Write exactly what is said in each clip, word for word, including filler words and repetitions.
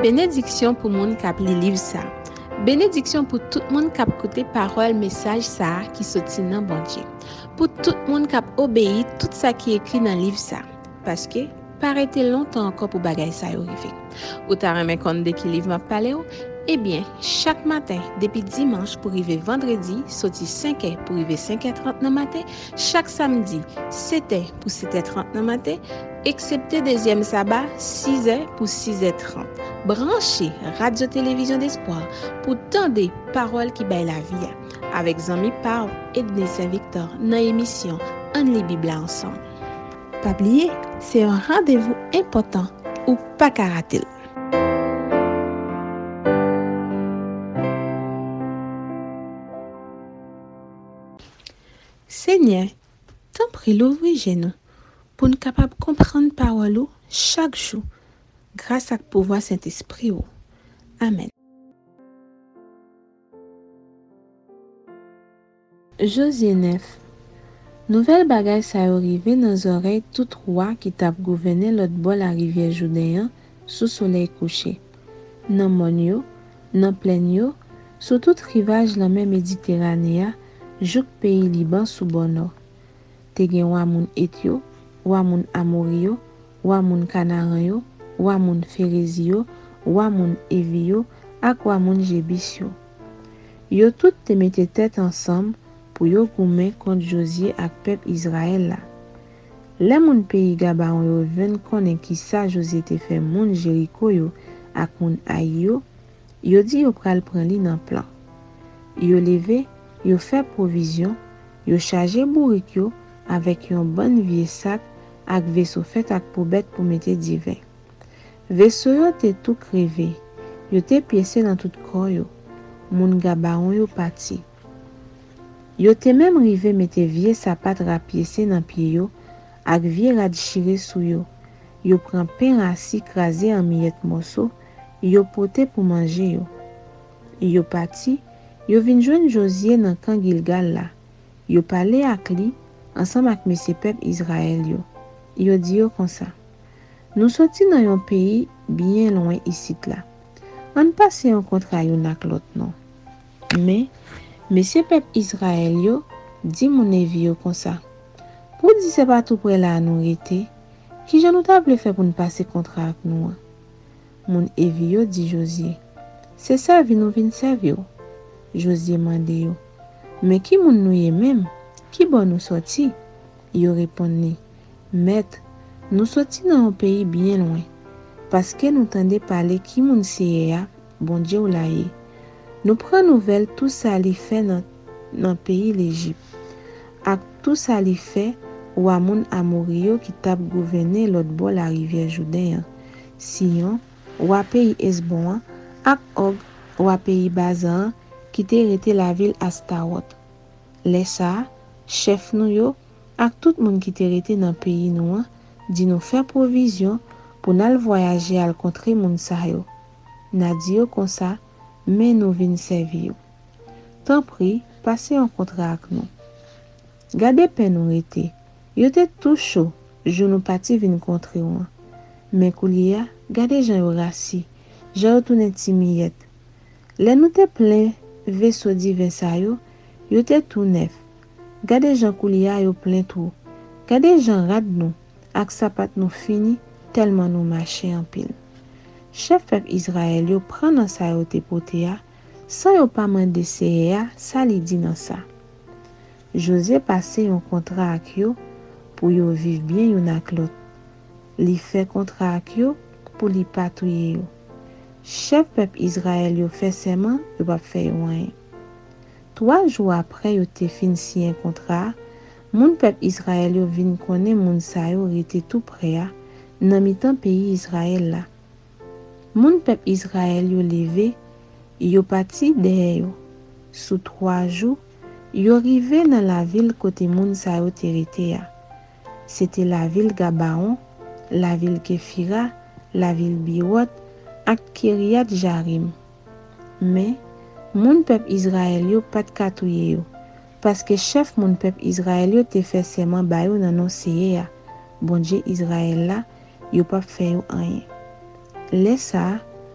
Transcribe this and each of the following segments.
Bénédiction pour moun kap li liv ça. Bénédiction pour tout moun kap koute parole message ça qui sorti nan bon Dieu. Pour tout moun kap obéi tout ça qui écrit dans livre ça. Parce que paraît longtemps encore pour bagay ça yo rive. Ou ta remen konn de ki liv m'a parlé ou? Eh bien, chaque matin, depuis dimanche pour arriver vendredi, sorti cinq heures pour arriver cinq heures trente dans matin, chaque samedi, sept heures pour sept heures trente dans matin, excepté deuxième sabbat, six heures pour six heures trente. Branchez Radio-Télévision d'Espoir pour tant des paroles qui baillent la vie avec Zami Parle et Denis Saint-Victor dans l'émission On lit Bible ensemble. Pas oublier, c'est un rendez-vous important ou pas qu'à rater. Seigneur, t'en prie l'ouvrir genou pour nous capable comprendre parole chaque jour grâce à pouvoir Saint-Esprit. Amen. Josué neuf. Nouvelle bagaille ça arrivé dans les oreilles tout roi qui t'a gouverné l'autre bord la rivière Jourdain sous soleil couché. Dans mon yo, dans plaine yo, sur tout rivage la mer Méditerranée, jouk pays Liban sous bono. Te gen wa moun Etio, wa moun Amorio, wa moun Canaan yo, wa moun Phérézio, wa moun Evio, ak wa moun Jébusio. Yo tout te mette tête ensemble pour yo goumen contre Josué ak peuple Israël la. Les moun pays Gabaon yo ven konnen ki sa Josué te fait moun Jéricho yo ak moun Ai yo, yo di yo pral pran li nan plan. Yo leve, yo fait provision, yo chargé bourrik yo avec yon bon vieux sac ak vaisseau fait ak poubet pour mettre divin. Vaisseau yo te tout crevé, yo te piécé dans tout corps yo. Moun Gabaon yo parti. Yo te même rivé mette vieux sapat rapiécé dans pied yo ak vieux rad chiré sou yo. Yo prend pain rassis crasé en miettes morceaux, yo poté pour manger yo. Yo parti, yo vin joindre Josué dans camp Gilgal la. Yo parlé ak li ensemble ak messe peuple Israël yo. Yo di yo comme ça. Nous sorti dans un pays bien loin ici là. On passe un contrat yon ak l'autre non. Mais messe peuple Israël yo di mon evi yo comme ça. Pour dire c'est pas tout près là nous rete, qui j'en nous table fait pour nous passer contrat ak nous. Mon evi yo dit Josué. C'est ça vi nous vinn servir. Josué mande yo. Mais qui moun nou ye même? Qui bon nous sorti? Yo répondit, Maître, nous sorti dans un pays bien loin. Parce que nous tendez parler qui moun siye ya, bon Dieu ou la ye. Nous prenons nouvelle tout ça li fait dans dans pays l'Égypte. Ak tout ça li fait ou a moun Amorio qui t'a gouverné l'autre bord la rivière Jourdain. Sion, ou a pays Esbon, ak Og, ou a pays Bazan, qui te rete la ville Astarot. Lesa, chef nou yo, ak tout moun qui te rete dans pays nou, di nou faire provision pour n'al voyager al contre moun sa yo. Na di yo kon sa, men nou vin servi yo. Tant pris, passez un contrat ak nou. Gade pen nou rete, yo te tout chaud, jou nou pati vin contre yo. Men kouliya, gade jan yo rasi, jan yo toune ti miyet. Le nou te plein vaisseau divin sa yo, yo te tout neuf. Gade jan kouliya yo plein tout. Gade jan rad nou, ak sapat nou fini, tellement nou marché en pile. Chef peuple Israël yo prend nan sa yo te pote ya, sans yo pa mande seye ya, sa li di nan sa. Josué passe yon contrat ak yo, pour yo vive bien yon ak lot. Li fait contrat ak yo, pour li patouye yo. Chef peuple Israël yo fait serment, yo pa fait rien. Trois jours après yo te fin signé contrat, moun peuple Israël yo vin konnen moun sa yo rete tout près ya, nan mitan pays Israël la. Moun peuple Israël yo levé, yo parti derrière yo. Sous trois jours, yo rivé dans la ville côté moun sa yo te rete ya. C'était la ville Gabaon, la ville Képhira, la ville Birot, ak Kiriat Jarim. Mais moun peuple Israël yo pat katouye yo, parce que chef moun peuple Israël yo te fait serment ba yo nan non seye ya. Bon Dieu Israël la, yo pa fait yo rien. Laisse ça,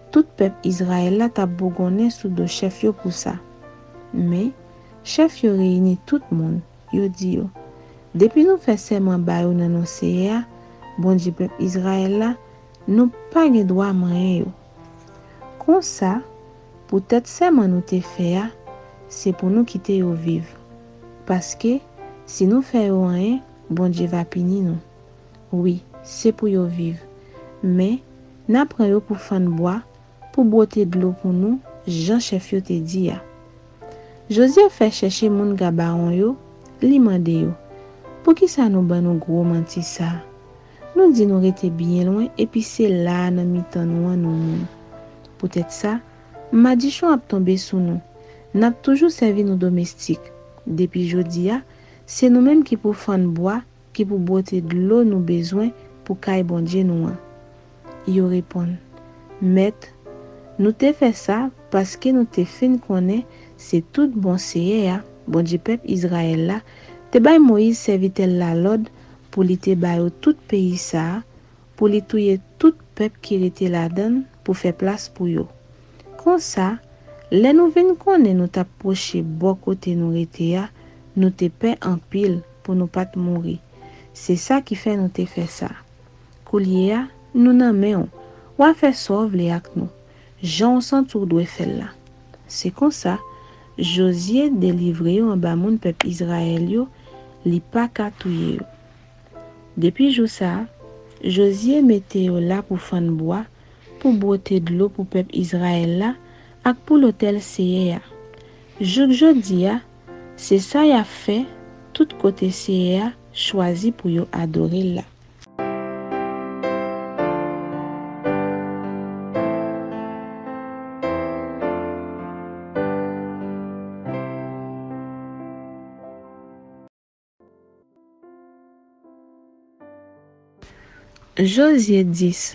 tout peuple Israël la t'a bourgonné sous de chef yo pour ça. Mais chef yo réuni tout le monde. Yo dit yo, depuis nous fait serment ba yo nan nos seya, bon Dieu peuple Israël la, nous pas gen droit rien yo. Comme ça, peut-être serment nous te fait, c'est pour nous quitter yo vivre. Parce que si nous faisons rien, bon Dieu va punir nous. Oui, c'est pour yo vivre. Mais, n'a pris yo pour fan bois, pour botter de l'eau pour nous, Jean chef yo te dit ya. Josué fait chercher moun gabaron yo, li mande yo. Pour qui ça nous ban nous gros menti ça? Nous dit nous rete bien loin et puis c'est là nan mitan nous nous moun. Peut-être ça, madichon a tombé sous nous. N'a toujours servi nos domestiques. Depuis jodi a, c'est nous-mêmes qui pour fan bois, qui pour botter de l'eau nous besoin pour kay bon Dieu nous. Yo répond, Maître, nous te fait ça parce que nous te fin connaît c'est tout bon seye a, bon Dieu peuple Israël là, te bay Moïse servitel la l'ordre pour li te bay tout pays ça, pour li touyer tout peuple qui était là-dedans pour faire place pour yo. Comme ça, les nous vinn connaît nous t'approcher bon côté nous rete a, nous te paie en pile pour nous pas mourir. C'est ça qui fait nous te fait ça. Koulier a, nous nan men on, ou a fait sauve les ak nous. Jean sans tour doit faire là. C'est comme ça, Josué délivré en bas moun peuple Israël yo, li pa ka touye yo. Depuis jou ça, Josué mettait yo là pour fan bois, pour botter de l'eau pour peuple Israël là, ak pour l'hôtel Seye. Jouk jodi a, c'est ça y a fait, tout côté Seye choisi pour yo adorer là. Josué dix.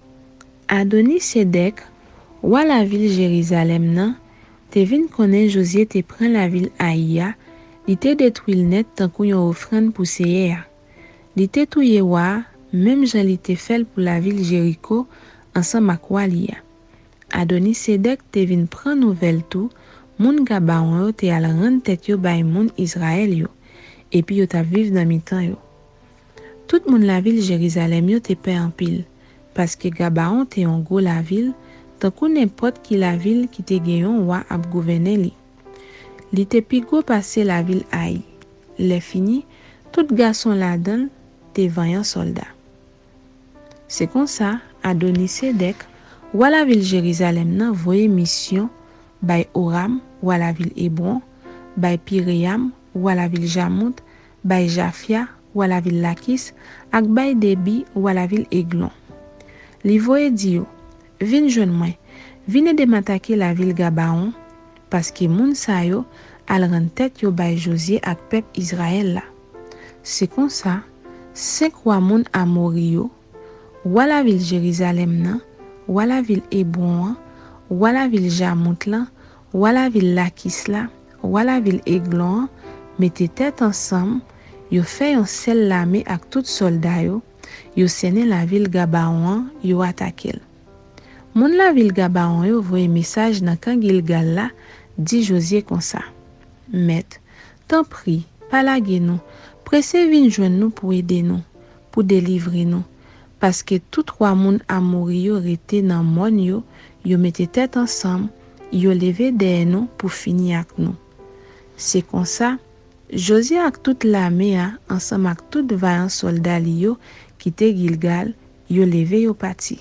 Adoni Sedek, wa la ville Jérusalem nan, te vin konnen Josué te prend la ville Aïa, li te détruit net tant kou yon offrande pour Seye. Li te touye wa, même jan li te fel pour la ville Jéricho, ensemble ak Walia. Adoni Sedek te vin prend nouvelle tout, moun gabaron yo te al rend tête yo bay moun Israël yo, et puis yo ta viv dans mitan yo. Tout moun la ville Jérusalem yo te paie en pile, parce que Gabaon te en gros la ville, tant qu'on n'importe qui la ville qui te genyon wa ap gouverner li. Li te pi go passe la ville Aï. Le fini, tout garçon la donne te vaillant soldat. C'est comme ça, Adoni Sedek, wa la ville Jérusalem nan voye mission bay Oram, wa la ville Hébron, bay Piream, wa la ville Jamout, bay Jafia, ou à la ville Lakis, ak bay Debi ou à la ville Eglon. Li voye di yo, vin joun mwen, vine de m'attaquer la ville Gabaon, parce que moun sa yo al ren tête yo bay Josué ak peuple Israël la. C'est comme ça, cinq roi moun Amori yo, ou à la ville Jérusalem nan, ou à la ville Hébron, ou à la ville Jamout lan, ou à la ville Lakis la, ou à la ville Eglon, mettez tête ensemble. Yo fait un seul l'armée ak tout soldat yo, yo sene la ville Gabaon, yo attaqué. Moun la ville Gabaon yo voye message nan kan Gilgal la, dit Josué comme ça. Maître, t'en prie, palage nous, presse vin joindre nous pour aider nous, pour délivrer nous, parce que tout trois moun Amori yo rete nan mon yo, yo mette tête ensemble, yo levé derrière nous pour finir ak nous. C'est comme ça, Josué ak toute l'armée ensemble ak tout vaillant soldat li yo qui te Gilgal, yo levé yo parti.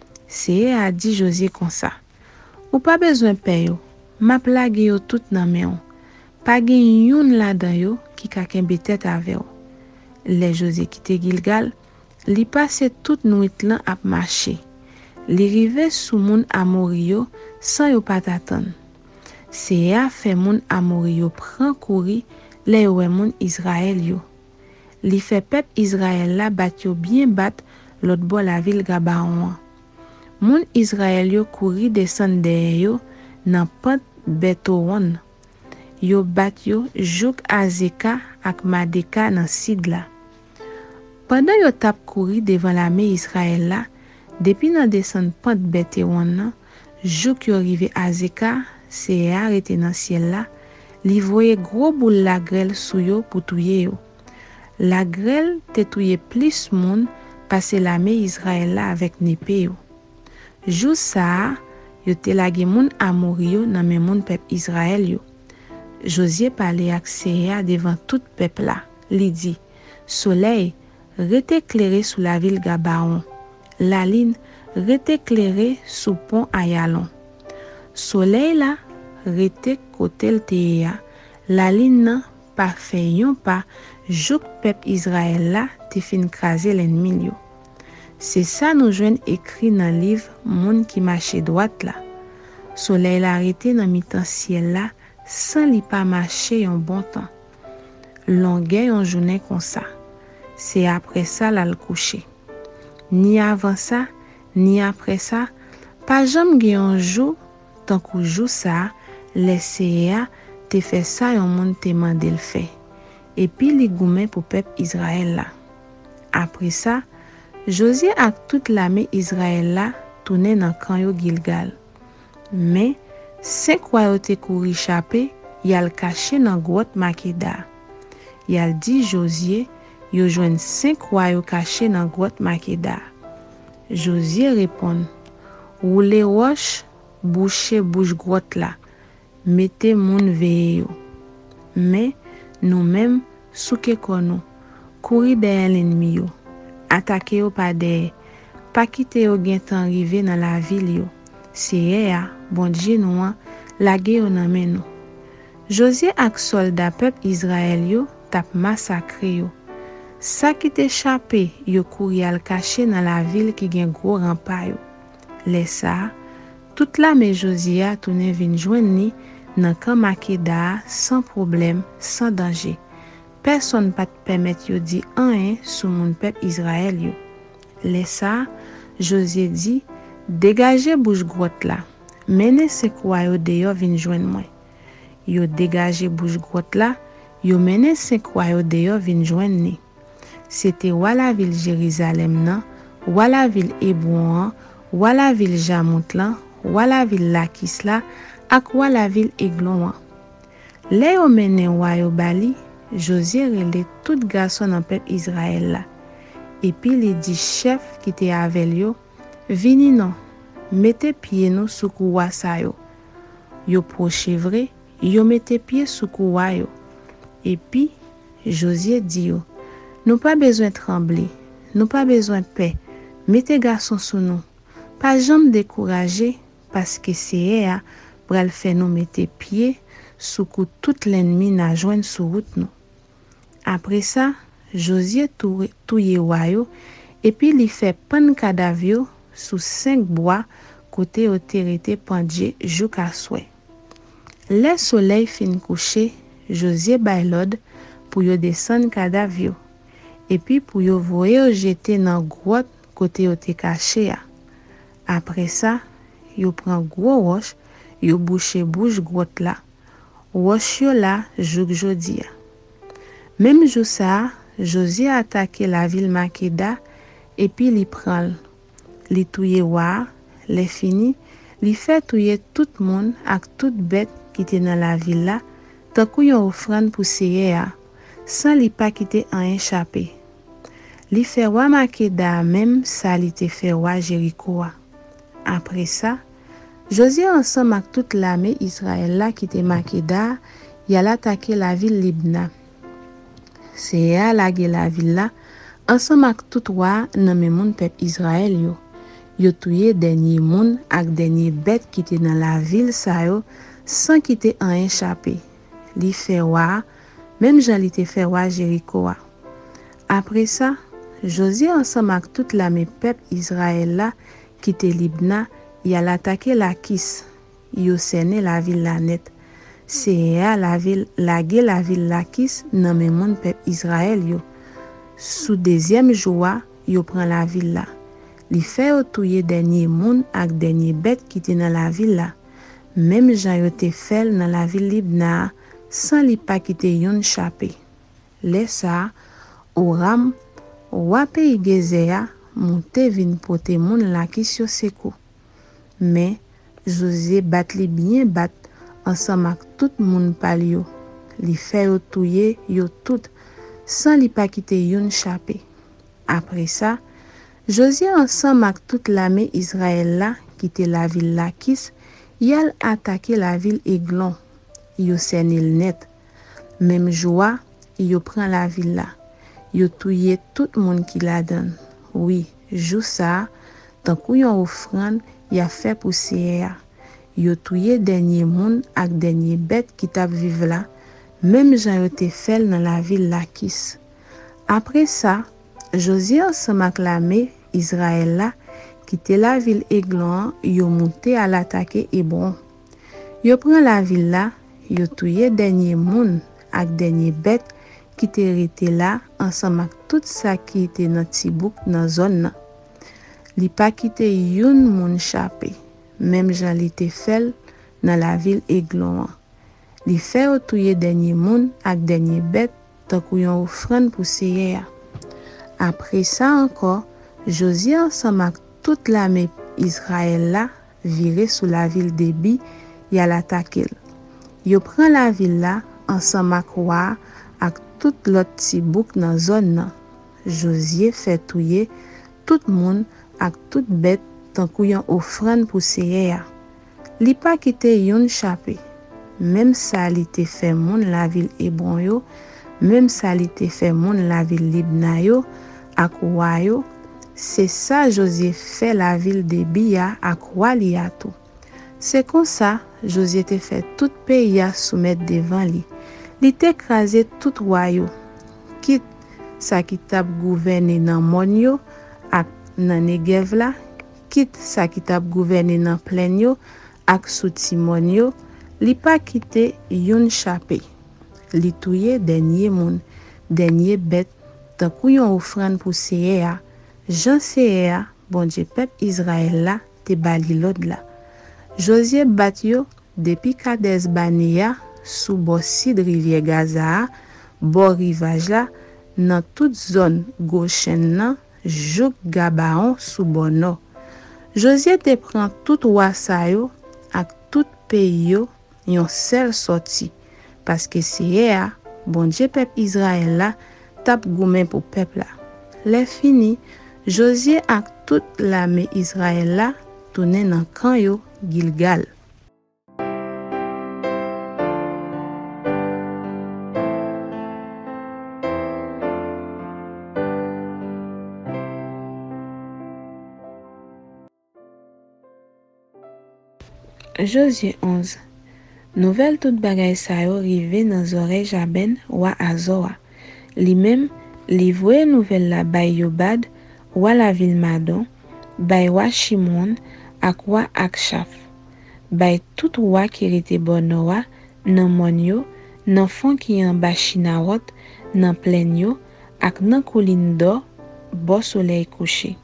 Seye a dit Josué comme ça. Ou pas besoin paye yo, m'a plage yo tout nan men. Pa gen yon la dan yo qui ka kembe tête avec yo. Le Josué qui te Gilgal, li passe toute nuit lan ap marcher. Li rive sou moun Amori yo sans yo pat attendre. Seye a fait moun Amori yo prend courir les ouè moun Israël yo. Li fait peuple Israël la bat yo bien bat l'autre bord la ville Gabaon. Moun Israël yo kouri descend derrière yo nan pente Betoron. Yo bat yo jouk Azeka ak Madeka nan sid la. Pendant yo tap kouri devant l'armée Israël la, depuis nan descend pente Betoron nan, Jouk yo rive Azeka, seye a rete nan ciel la, li voye gros boule la grêle sou yo pou touye yo. La grêle te touye plus moun pase l'armée Israël la avec nepe yo. Jou sa, yo te lage moun Amori yo nan men moun pep Israël yo. Josué pale ak Seye devant tout peuple la. Li di, soleil, rete éclairé sous la ville Gabaon. La lune, rete éclairé sous pont Ayalon. Soleil la, rete kote lte ya. La lune nan, pa fe yon pa, jouk pep Israël la, te fin krase l'ennemi yo. C'est ça nous jwenn écrit dans livre Moun qui marche droite là. Soleil la arrêté dans mi-temps ciel là, sans li pas marcher un bon temps. Longueur yon journée comme ça. C'est après ça la le coucher. Ni avant ça, ni après ça, pas jamais gen un jour tant qu'au jour ça, laissé a te fait ça yon monde te mandé le fait. Et puis li goumen pour peuple Israël là. Après ça, Josué ak toute l'armée Israël la tourné dans camp yo Gilgal. Mais cinq rois te kouri échappé, yal caché dans grotte Makeda. Yal dit Josué, yo joine cinq rois yo caché dans grotte Makeda. Josué répond, roule roche, boucher bouche grotte là, mettez moun veille yo. Mais nous-mêmes souke konou, kouri derrière l'ennemi yo. Attaquer yo pa de, pa kite yo gen tan rive dans la ville yo. Seye a, bon Dieu nou an, lage yo nan men nou. Josué ak soldat peuple Israël yo tap massacre yo. Sa ki te échappé yo kouri al caché dans la ville qui gen gros rempart yo. Le sa, toute l'armée Josué a tourné vin joindre ni nan camp Makeda sans problème, sans danger. Personne pas te permettre yo di an sous mon peuple Israël yo. Le sa, Josué dit, dégagez bouche grotte là. Menez se kwa yo deyo vin joindre moi. Yo dégagez bouche grotte là, yo menez se kwa yo deyo vin joindre ni. C'était wala ville Jérusalem nan, wala ville Hébron, wala ville Jamont lan, wala ville Lakis la, ak wala ville Eglon. Le yo mene wa yo bali, Josué rele tout garçon dans peuple Israël là. Et puis les dix chefs qui étaient avec yo, vini non, mettez pied nous sous kouwa sa yo. Yo prochevre, yo mettez pied sous kouwa yo. Et puis Josué dit yo, nous pas besoin trembler, nous pas besoin paix. Mettez garçon sous nous. Pas jamais décourager parce que c'est a pral fait nous mettre pied sous kou tout l'ennemi n'a joindre sur route nous. Après ça, Josué touye wayo et puis li fait pan cadavre sous cinq bois côté au terité pendje jusqu'à souhait. Le soleil fin coucher, Josué bay l'ordre pour yo descendre cadavre et puis pour yo voyer jeter dans grotte côté au te caché a. Après ça, yo prend gros roche, yo boucher bouche grotte là. Roche yo là jouk jodi a. Même jour ça, Josué a attaqué la ville Makeda et puis li prend li touye wa, li fini, li fait touye tout monde ak toute bête qui était dans la ville là, tant kou yon offrande pour Seye a, sans li pas quitter en échappé. Li fait wa Makeda même ça li te fait wa Jéricho. Après ça, Josué ensemble avec toute l'armée Israël là qui était Makeda, y a attaqué la ville Libna. Seye a lage la ville là ensemble avec tout roi nan men moun peuple Israël yo. Yo touye dernier moun ak dernier bête qui était dans la ville sa yo sans quitter en échappé. Li fait wa même Jean li te fait wa Jéricho. Après ça, Josué ensemble avec toute l'armée peuple Israël là qui était Libna, y a attaqué Lakis. Yo sene la ville la net. C'est la ville lage la ville Lakis nan men moun peuple Israël yo. Sous deuxième jour, yo prend la ville là. Li fait touye dernier moun ak dernier bête qui était dans la ville là. Même Jean yo te fait dans la ville Libna sans li pas quitter yon chapé. Le ça, Oram, roi pays Gezéa, monte vin pote moun Lakis yo sekou. Mais Josué bat li bien bat ensemble avec tout moun pal yo. Li fait yo touye yo tout sans li pa kite yon chapé. Après ça, Josué ensemble avec toute l'armée Israël là quitté la ville Lakis, yal attaqué la ville Eglon. Yo senil net. Même joie, yo prend la ville là. Yo touye tout moun qui la donne. Oui, jou ça, tant kou yon offrande, y a fait poussière. Yo touye dernier moun ak dernier bête qui tap vive là, même jan yo te fait dans la ville Lakis. Après ça, Josué ensemble avec l'armée Israël là, quitte la ville Eglon, yo monté à l'attaquer Hébron. Yo prend la ville là, yo touye dernier moun ak dernier bête qui te rete là ensemble avec tout ça qui était dans Tibouk dans zone nan. Li pa kite yon moun chapé, même jan li te fait dans la ville Eglon. Li fait otouye dernier moun ak dernier bête tant kou yon offrande pour seye. Après ça encore, Josué ensemble avec toute l'armée Israël là viré sous la ville d'Ebi, y a l'attaquer. Yo prend la ville là ensemble avec wa ak tout l'autre Tibouk dans zone nan. Josué fait touye tout moun ak tout bête tant kou yon offrande pour seye. Li pa kite yon chapé. Même ça li te fait moun la ville Hébron yo, même ça li te fait moun la ville Libna yo ak wa yo. C'est ça Josué fait la ville d'Ebi ak wa li a tout. C'est comme ça Josué te fait tout pays à soumettre devant li. Li te écrasé tout roi yo. Quitte ça qui tap gouverner dans mon yo ak nan Negev la, quitte ça qui tap gouverner dans plaine yo ak sou Timon yo, li pa kite yon chapé. Li touye dernier moun, dernier bête, tant kou yon offrande pour seye a. Jan seye a, bon Dieu peuple Israël la, te bali l'od la. Josué bat yo depuis Kades Barnea sous bord de rivière Gaza, bord rivage la, dans toute zone Goshen nan, jouk Gabaon sous bord nord. Josué te prend tout roi sa yo ak tout pays yo yon seul sorti parce que c'est a bon Dieu peuple Israël la tap goumen pour peuple la. Le fini, Josué ak toute l'armée Israël la tourné dans camp yo Gilgal. Josué onze. Nouvelle toute bagay sa yo rive dans oreille Jaben wa Azoa. Li même li voye nouvelle la bay Yobad wa la ville Madon, bay wa Shimon ak wa Akshaf. Bay tout wa qui rete bonowa nan mon yo, nan fon ki en Bashinawot, nan plaine yo ak nan colline do bo soleil couché.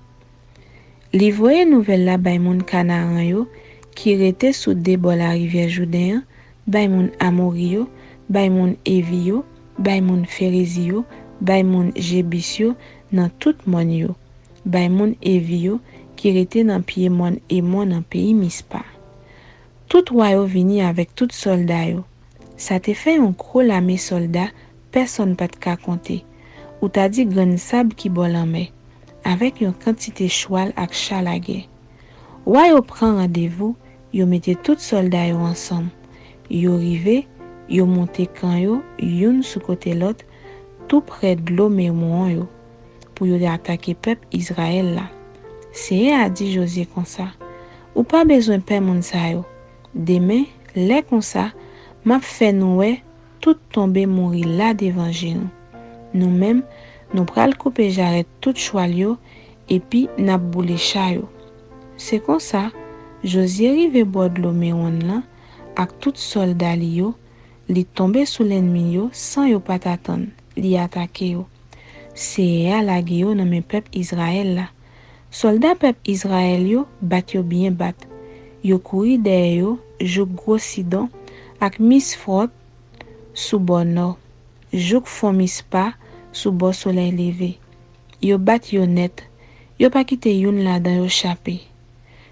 Li voye nouvelle la bay moun Kanaan yo qui rete sous débord la rivière Jourdain, bay moun Amorio, bay moun Evio, bay moun Ferizio, bay moun Jebisio dans tout mon yo, bay moun Evio qui rete dans Piémon et mon dans pays Mispa. Tout royaume vini avec tout soldat yo. Ça te fait un gros l'armée soldat, personne pas te ka compter. Ou t'a dit grand sable qui bol en mer, avec une quantité choual ak chalagé. Royaume prend rendez-vous, yo mette tout soldat yo ensemble. Yo rive, yo monte camp yo, yon sous côté l'autre, tout près de l'eau Mémon yo, pour yo attaquer peuple Israël là. C'est a dit Josué comme ça. Ou pas besoin peur moun sa yo. Demain, les comme ça, m'a fait nous tout tomber mourir là devant nous. Nous-mêmes, nous pral couper j'arrête tout choual yo et puis n'a boule chat yo. C'est comme ça, Josué rive bord de l'eau Mémon là, ak tout soldat li yo, li tombe sous l'ennemi yo sans yo pas t'attendre, li attaquer yo. C'est à la guerre dans mes peuple Israël là. Soldat peuple Israël yo bat yo bien bat. Yo couri derrière yo, jouk gros Sidon ak Misfot sous bord nord. Jouk fon Mispa sous bord soleil levé. Yo bat yo net. Yo pas kite yon là dans yo chapé.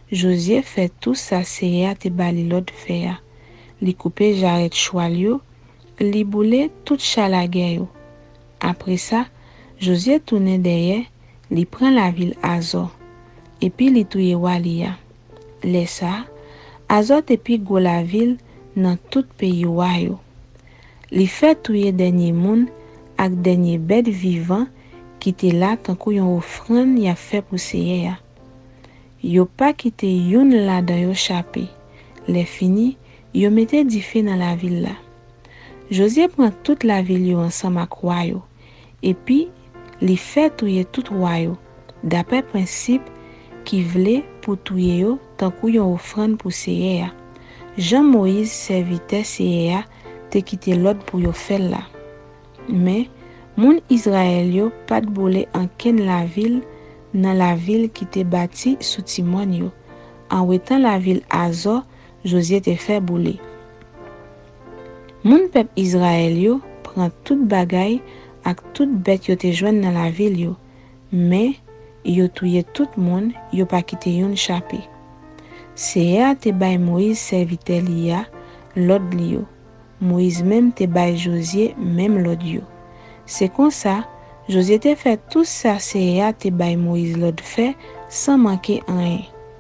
Josué fait tout ça Seya te bali l'autre fait. Li coupe jarret choual yo, li boule tout chalage yo. Après ça, Josué tourne derrière, li prend la ville Azor. Et puis li touye Walia. Laissa, Azor te pi go la ville dans tout pays wa yo. Li fait touye dernier moun ak dernier bête vivant qui te là tant kou yon offrande y a fait pour Seya. Yo pas quitté yon la dans yo chapé. Les fini, yo mette di feu dans la ville là. Josué prend toute la ville yo ensemble ak roi yo. Et puis, li fait touye tout roi yo. D'après principe qui vle pour touye yo tant kou yon offrande pour Seya. Jean Moïse serviteur Seya te quitté l'autre pour yo faire là. Mais moun Israël yo pas de boule en ken la ville dans la ville qui te bâti sous timon yo. En wetan la ville Azor, Josué te fait boule. Moun peuple Israël yo prend tout bagay ak tout bête yo te joine dans la ville yo. Mais yo touye tout moun, yo pa kite yon chapé. Seya te bay Moïse serviteur liya, l'autre li yo. Moïse même te bay Josué même l'autre yo. C'est comme ça, Josué te fait tout ça Seya te bay Moïse l'autre fait sans manquer rien.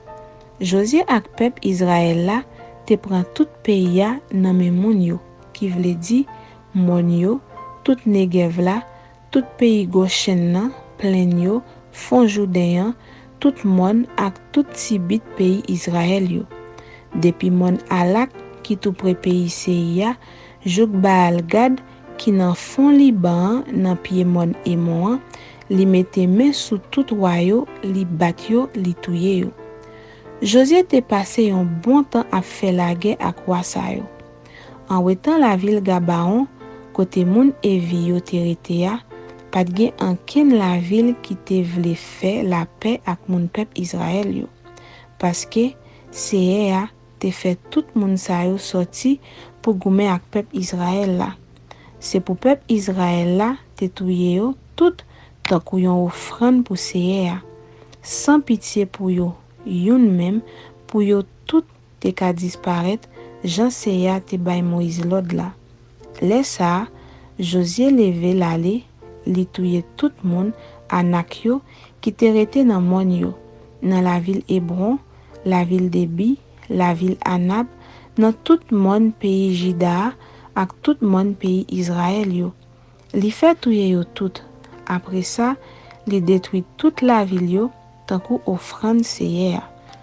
Josué ak peuple Israël là te prend tout pays ya nan men moun yo, qui vle di moun yo, tout Negev là, tout pays Goshen nan, plaine yo, fond Jourdain, tout moun ak tout tibit pays Israël yo. Depuis moun Alak qui tout près pays Seya, Jouk Baal Gad qui nan fond Liban nan pied moun Emon, li mette main sous tout royo, li bat yo, li touye yo. Josué te passé un bon temps à faire la guerre à roi sa yo. En wetan la ville Gabaon, côté moun Evi yo te rete ya, pas de gen anken la ville qui te vle faire la paix ak moun peuple Israël yo. Parce que Seya te fait tout moun sa yo sorti pour goumer ak peuple Israël là. C'est pour peuple Israël là te touye yo tout tant kou yon offrande pour Seya. Sans pitié pour yo. Yon même pour yo tout te ka disparaître, Jean Seya te bay Moïse l'autre là. Laissa, Josué levé l'aller, li touye tout moun anak yo qui te rete dans mon yo, dans la ville Hébron, la ville Debi, la ville Anab, dans tout mon pays Jida ak tout mon pays Israël yo. Li fait touye yo tout. Après ça, li détruit toute la ville yo tant kou offrande Seya.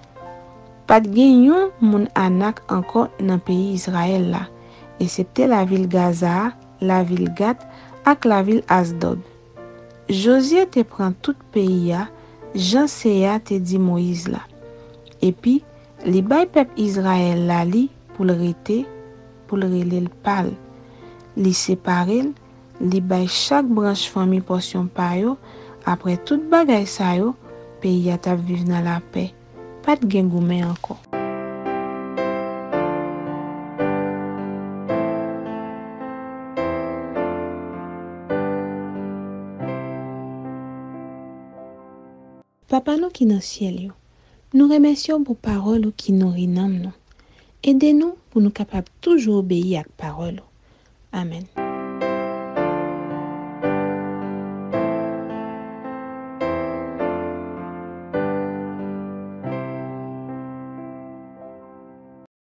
Pas de gen moun anak encore dans pays Israël là, excepté la ville Gaza, la ville Gat ak la ville Asdod. Josué te prend tout pays ya, Jean Seya te dit Moïse là. Et puis, li bay peuple Israël là li pour le rete, pour le rele le pal. Li séparé, li bay chaque branche famille portion pa yo, après tout bagay sa yo, pays a tap vive dans la paix. Pas de gen goumen encore. Papa nous qui dans ciel yo, nous remercions pour parole qui nous rinam nous. Aidez-nous pour nous capables toujours obéir à parole. Amen.